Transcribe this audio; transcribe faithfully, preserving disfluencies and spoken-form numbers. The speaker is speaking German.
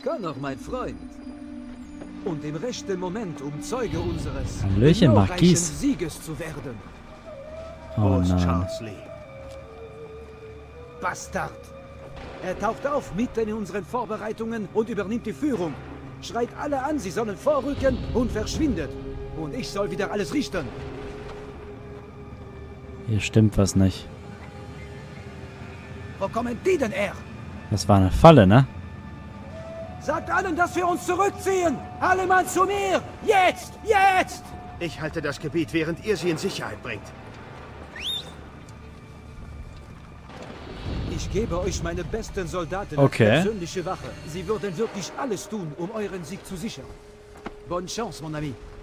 Connor, mein Freund. Und im rechten Moment, um Zeuge unseres Hallöchen, Marquis. Sieges zu werden. Oh nein. Charles Lee. Bastard! Er taucht auf mitten in unseren Vorbereitungen und übernimmt die Führung. Schreit alle an, sie sollen vorrücken und verschwindet. Und ich soll wieder alles richten. Hier stimmt was nicht. Wo kommen die denn her? Das war eine Falle, ne? Sagt allen, dass wir uns zurückziehen! Alle Mann zu mir! Jetzt! Jetzt! Ich halte das Gebiet, während ihr sie in Sicherheit bringt. Ich gebe euch meine besten Soldaten Okay. als persönliche Wache. Sie würden wirklich alles tun, um euren Sieg zu sichern. Bonne chance, mon ami.